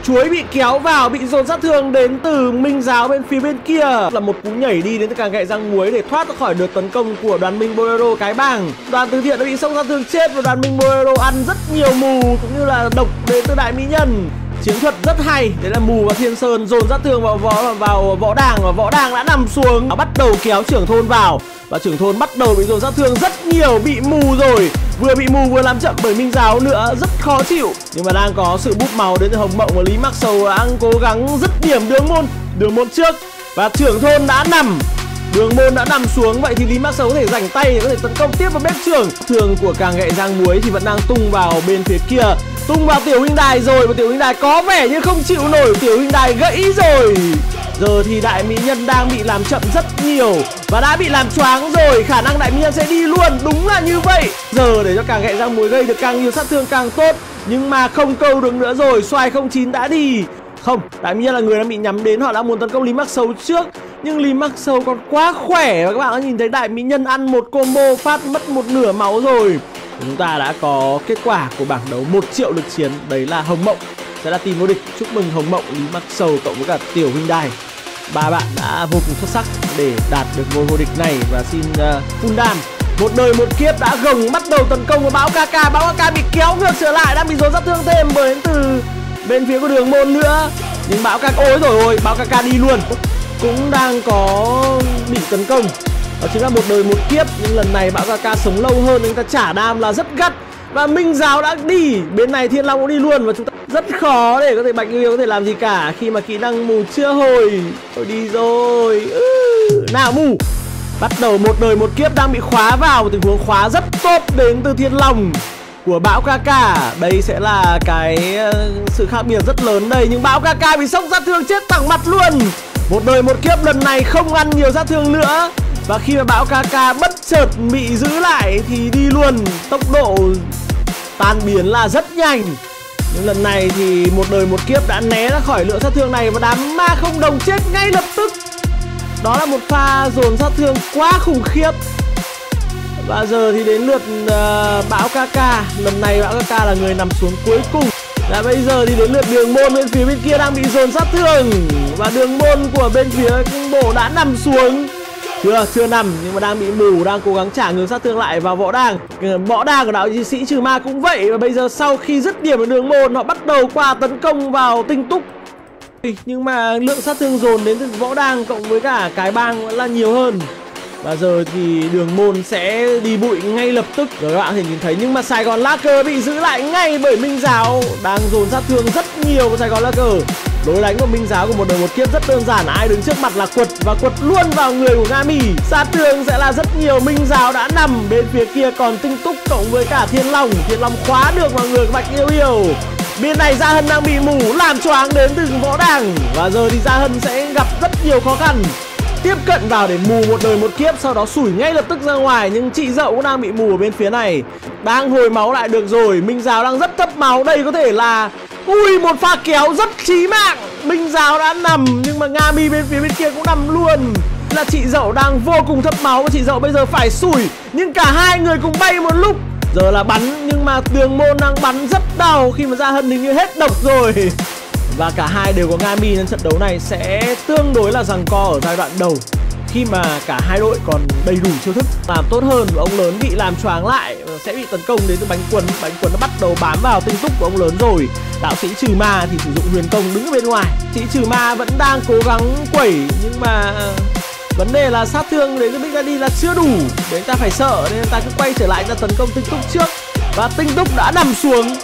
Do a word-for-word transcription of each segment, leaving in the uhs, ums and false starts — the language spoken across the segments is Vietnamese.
Chuối bị kéo vào, bị dồn sát thương đến từ Minh Giáo bên phía bên kia. Là một cú nhảy đi đến từ Càng Gậy Răng Muối để thoát ra khỏi đợt tấn công của đoàn Minh Bolero Cái Bàng. Đoàn từ thiện đã bị sốc sát thương chết và đoàn Minh Bolero ăn rất nhiều mù cũng như là độc đến từ Đại Mỹ Nhân. Chiến thuật rất hay, đấy là Mù và Thiên Sơn dồn sát thương vào võ vào Võ Đàng và Võ Đàng đã nằm xuống, bắt đầu kéo trưởng thôn vào và trưởng thôn bắt đầu bị dồn sát thương rất nhiều, bị mù rồi, vừa bị mù vừa làm chậm bởi Minh Giáo nữa, rất khó chịu. Nhưng mà đang có sự búp máu đến từ Hồng Mộng và Lý Mắc Sầu đang cố gắng dứt điểm Đường Môn, Đường Môn trước và trưởng thôn đã nằm. Đường Môn đã nằm xuống, vậy thì Lý Mắc Sầu có thể rảnh tay để có thể tấn công tiếp vào bếp trưởng. Thường của Càng Gậy Răng Muối thì vẫn đang tung vào bên phía kia, tung vào Tiểu Huynh Đài rồi và Tiểu Huynh Đài có vẻ như không chịu nổi, Tiểu Huynh Đài gãy rồi. Giờ thì Đại Mỹ Nhân đang bị làm chậm rất nhiều và đã bị làm choáng rồi, khả năng Đại Mỹ Nhân sẽ đi luôn, đúng là như vậy. Giờ để cho Càng Gậy Răng Muối gây được càng nhiều sát thương càng tốt, nhưng mà không câu được nữa rồi, xoài không chín đã đi. Không, Đại Mỹ Nhân là người đang bị nhắm đến, họ đã muốn tấn công Lý Mắc Sầu trước, nhưng Lý Mắc Sầu còn quá khỏe và các bạn đã nhìn thấy Đại Mỹ Nhân ăn một combo phát mất một nửa máu rồi. Chúng ta đã có kết quả của bảng đấu một triệu lực chiến, đấy là Hồng Mộng sẽ là team vô địch. Chúc mừng Hồng Mộng, Lý Mắc Sầu cộng với cả Tiểu Huynh Đài, ba bạn đã vô cùng xuất sắc để đạt được ngôi vô địch này. Và xin uh, full đam một đời một kiếp đã gồng bắt đầu tấn công của Bão ca ca. Bão ca ca bị kéo ngược trở lại, đang bị dồn sát thương thêm bởi đến từ bên phía của Đường Môn nữa, nhưng Bão ca ca ôi rồi ôi Bão ca ca đi luôn, cũng đang có bị tấn công. Đó chính là một đời một kiếp, nhưng lần này Bão ca ca sống lâu hơn nên ta trả đam là rất gắt. Và Minh Giáo đã đi, bên này Thiên Long cũng đi luôn và chúng ta rất khó để có thể Bạch Yêu Yêu có thể làm gì cả khi mà kỹ năng mù chưa hồi. Tôi đi rồi. Ừ. Nào mù. Bắt đầu một đời một kiếp đang bị khóa vào, một tình huống khóa rất tốt đến từ Thiên Long của Bão ca ca. Đây sẽ là cái sự khác biệt rất lớn đây, nhưng Bão ca ca bị sốc sát thương chết thẳng mặt luôn. Một đời một kiếp lần này không ăn nhiều sát thương nữa. Và khi mà Bão ca ca bất chợt bị giữ lại thì đi luôn, tốc độ tan biến là rất nhanh. Nhưng lần này thì một đời một kiếp đã né ra khỏi lượng sát thương này và đám ma không đồng chết ngay lập tức. Đó là một pha dồn sát thương quá khủng khiếp. Và giờ thì đến lượt uh, Bão ca ca. Lần này Bão ca ca là người nằm xuống cuối cùng. Và bây giờ thì đến lượt Đường Môn bên phía bên kia đang bị dồn sát thương. Và Đường Môn của bên phía bộ đã nằm xuống. Chưa, chưa nằm nhưng mà đang bị mù, đang cố gắng trả ngược sát thương lại vào Võ Đàng. Võ Đàng của đạo sĩ Trừ Ma cũng vậy. Và bây giờ sau khi dứt điểm ở Đường Môn, họ bắt đầu qua tấn công vào Tinh Túc. Nhưng mà lượng sát thương dồn đến từ Võ Đàng cộng với cả Cái Bang vẫn là nhiều hơn. Và giờ thì Đường Môn sẽ đi bụi ngay lập tức. Rồi các bạn có thể nhìn thấy, nhưng mà Sài Gòn Lager bị giữ lại ngay bởi Minh Giáo, đang dồn sát thương rất nhiều của Sài Gòn Lager. Đối đánh của Minh Giáo của một đời một kiếp rất đơn giản, ai đứng trước mặt là quật và quật luôn vào người của Nga Mi. Sát thương sẽ là rất nhiều. Minh Giáo đã nằm bên phía kia, còn Tinh Túc cộng với cả Thiên Long, Thiên Long khóa được vào người của Bạch Yêu Yêu. Bên này Gia Hân đang bị mù, làm choáng đến từ Võ Đàng. Và giờ thì Gia Hân sẽ gặp rất nhiều khó khăn, tiếp cận vào để mù một đời một kiếp, sau đó sủi ngay lập tức ra ngoài. Nhưng chị Dậu cũng đang bị mù ở bên phía này, đang hồi máu lại được rồi. Minh Giáo đang rất thấp máu, đây có thể là ui một pha kéo rất chí mạng. Minh Giáo đã nằm nhưng mà Nga Mi bên phía bên kia cũng nằm luôn. Là chị Dậu đang vô cùng thấp máu và chị Dậu bây giờ phải sủi, nhưng cả hai người cùng bay một lúc. Giờ là bắn nhưng mà Đường Môn đang bắn rất đau khi mà Gia Hân hình như hết độc rồi. Và cả hai đều có Nga Mi nên trận đấu này sẽ tương đối là giằng co ở giai đoạn đầu, khi mà cả hai đội còn đầy đủ chiêu thức làm tốt hơn. Và ông lớn bị làm choáng lại, sẽ bị tấn công đến từ bánh quấn. Bánh quấn nó bắt đầu bám vào Tinh Túc của ông lớn rồi. Đạo sĩ Trừ Ma thì sử dụng huyền công đứng ở bên ngoài. Sĩ Trừ Ma vẫn đang cố gắng quẩy, nhưng mà vấn đề là sát thương đến từ Big Daddy là chưa đủ để ta phải sợ, nên ta cứ quay trở lại ra tấn công Tinh Túc trước. Và Tinh Túc đã nằm xuống,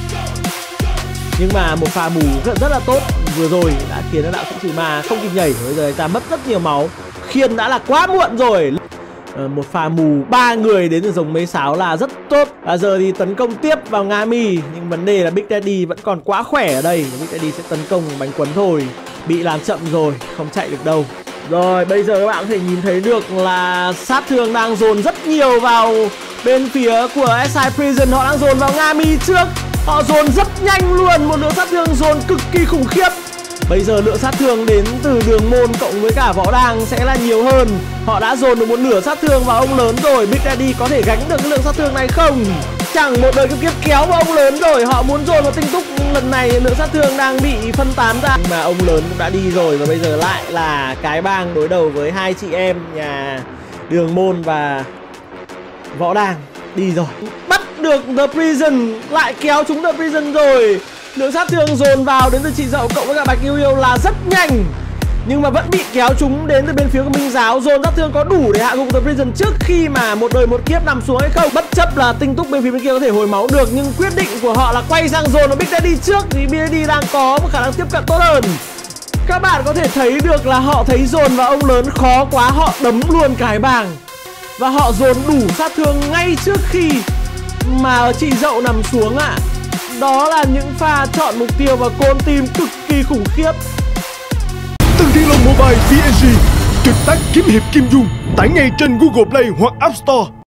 nhưng mà một pha mù rất, rất là tốt vừa rồi đã khiến cho đạo sĩ Trừ Ma không kịp nhảy. Bây giờ ta mất rất nhiều máu, khiên đã là quá muộn rồi. à, Một pha mù ba người đến từ dòng mây sáo là rất tốt. à, Giờ thì tấn công tiếp vào Nga Mi, nhưng vấn đề là Big Daddy vẫn còn quá khỏe ở đây. Big Daddy sẽ tấn công bánh quấn thôi, bị làm chậm rồi, không chạy được đâu. Rồi bây giờ các bạn có thể nhìn thấy được là sát thương đang dồn rất nhiều vào bên phía của ét i Prison. Họ đang dồn vào Nga Mi trước, họ dồn rất nhanh luôn, một lượng sát thương dồn cực kỳ khủng khiếp. Bây giờ lượng sát thương đến từ Đường Môn cộng với cả Võ Đàng sẽ là nhiều hơn. Họ đã dồn được một nửa sát thương vào ông lớn rồi. Big Daddy có thể gánh được cái lượng sát thương này không? chẳng một đời kiếp kiếp kéo vào ông lớn rồi. Họ muốn dồn vào tinh túc nhưng lần này lượng sát thương đang bị phân tán ra. Nhưng mà ông lớn cũng đã đi rồi và bây giờ lại là cái bang đối đầu với hai chị em nhà Đường Môn và Võ Đang. Đi rồi. Bắt được The Prison, lại kéo trúng The Prison rồi. Lượng sát thương dồn vào đến từ chị Dậu cộng với cả Bạch Yêu Yêu là rất nhanh, nhưng mà vẫn bị kéo trúng đến từ bên phía của Minh Giáo. Dồn sát thương có đủ để hạ gục The Prison trước khi mà một đời một kiếp nằm xuống hay không. Bất chấp là tinh túc bên phía bên kia có thể hồi máu được, nhưng quyết định của họ là quay sang dồn nó Big Daddy trước thì Big Daddy đang có một khả năng tiếp cận tốt hơn. Các bạn có thể thấy được là họ thấy dồn vào ông lớn khó quá, họ đấm luôn cái bàng và họ dồn đủ sát thương ngay trước khi mà chị Dậu nằm xuống ạ. À. Đó là những pha chọn mục tiêu và côn team cực kỳ khủng khiếp. Tân Thiên Long Mobile pê en giê trực tác kiếm hiệp Kim Dung, tải ngay trên Google Play hoặc App Store.